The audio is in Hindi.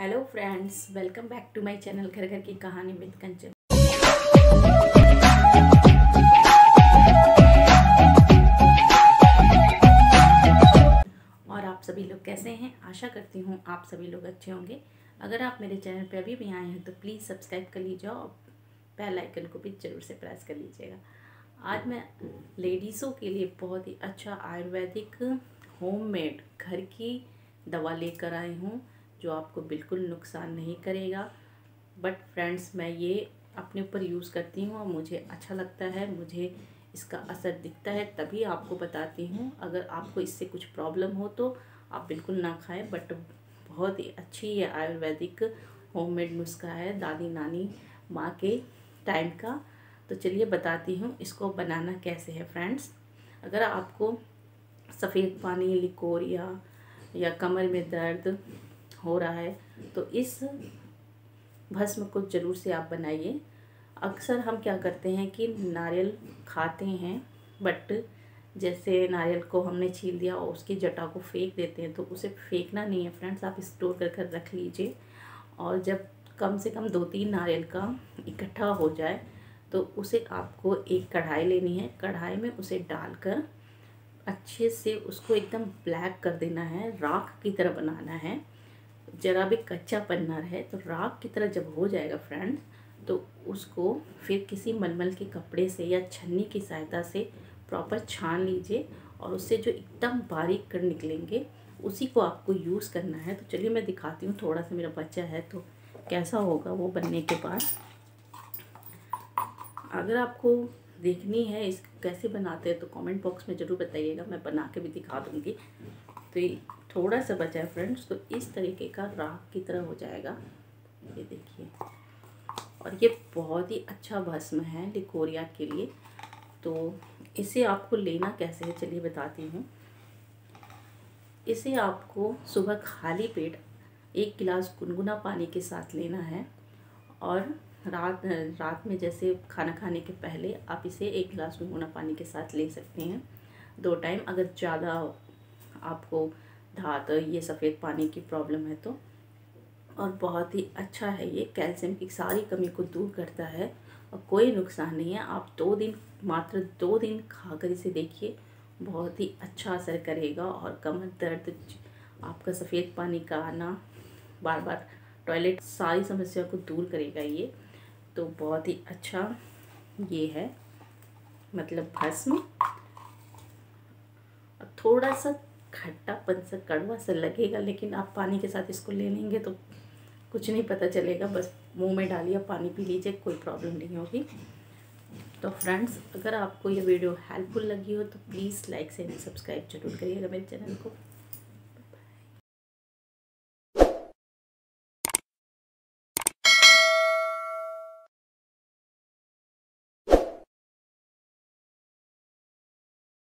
Hello friends, welcome back to my channel घर घर की कहानी विद कंचन। और आप सभी लोग कैसे हैं? आशा करती हूँ आप सभी लोग अच्छे होंगे। अगर आप मेरे चैनल पे अभी भी आए हैं तो प्लीज़ सब्सक्राइब कर लीजिए और बेल आइकन को भी ज़रूर से प्रेस कर लीजिएगा। आज मैं लेडीज़ों के लिए बहुत ही अच्छा आयुर्वेदिक होममेड घर की दवा लेकर आई हूँ जो आपको बिल्कुल नुकसान नहीं करेगा। बट फ्रेंड्स, मैं ये अपने ऊपर यूज़ करती हूँ और मुझे अच्छा लगता है, मुझे इसका असर दिखता है, तभी आपको बताती हूँ। अगर आपको इससे कुछ प्रॉब्लम हो तो आप बिल्कुल ना खाएं। बट बहुत ही अच्छी ये आयुर्वेदिक होममेड नुस्खा है, दादी नानी माँ के टाइम का। तो चलिए बताती हूँ इसको बनाना कैसे है। फ्रेंड्स, अगर आपको सफ़ेद पानी, लिकोरिया या कमर में दर्द हो रहा है तो इस भस्म को ज़रूर से आप बनाइए। अक्सर हम क्या करते हैं कि नारियल खाते हैं, बट जैसे नारियल को हमने छील दिया और उसकी जटा को फेंक देते हैं, तो उसे फेंकना नहीं है फ्रेंड्स। आप स्टोर कर कर रख लीजिए और जब कम से कम 2-3 नारियल का इकट्ठा हो जाए तो उसे आपको एक कढ़ाई लेनी है। कढ़ाई में उसे डालकर अच्छे से उसको एकदम ब्लैक कर देना है, राख की तरह बनाना है, जरा भी कच्चापन ना रहे। तो राख की तरह जब हो जाएगा फ्रेंड, तो उसको फिर किसी मलमल के कपड़े से या छन्नी की सहायता से प्रॉपर छान लीजिए और उससे जो एकदम बारीक कर निकलेंगे उसी को आपको यूज़ करना है। तो चलिए मैं दिखाती हूँ। थोड़ा सा मेरा बच्चा है तो कैसा होगा वो बनने के बाद। अगर आपको देखनी है इस कैसे बनाते हैं तो कमेंट बॉक्स में ज़रूर बताइएगा, मैं बना के भी दिखा दूँगी। तो ये थोड़ा सा बचा है फ्रेंड्स, तो इस तरीके का राख की तरह हो जाएगा, ये देखिए। और ये बहुत ही अच्छा भस्म है लिकोरिया के लिए। तो इसे आपको लेना कैसे है चलिए बताती हूँ। इसे आपको सुबह खाली पेट 1 गिलास गुनगुना पानी के साथ लेना है और रात में जैसे खाना खाने के पहले आप इसे 1 गिलास गुनगुना पानी के साथ ले सकते हैं 2 टाइम। अगर ज़्यादा आपको धात ये सफ़ेद पानी की प्रॉब्लम है तो। और बहुत ही अच्छा है, ये कैल्शियम की सारी कमी को दूर करता है और कोई नुकसान नहीं है। आप 2 दिन, मात्र 2 दिन खाकर इसे देखिए, बहुत ही अच्छा असर करेगा। और कमर दर्द, आपका सफ़ेद पानी का आना, बार बार टॉयलेट, सारी समस्या को दूर करेगा ये। तो बहुत ही अच्छा ये है, मतलब भस्म। थोड़ा सा खट्टापन सा, कड़वा सा लगेगा, लेकिन आप पानी के साथ इसको ले लेंगे तो कुछ नहीं पता चलेगा। बस मुंह में डालिए, पानी पी लीजिए, कोई प्रॉब्लम नहीं होगी। तो फ्रेंड्स, अगर आपको ये वीडियो हेल्पफुल लगी हो तो प्लीज़ लाइक से सब्सक्राइब जरूर करिएगा मेरे चैनल को।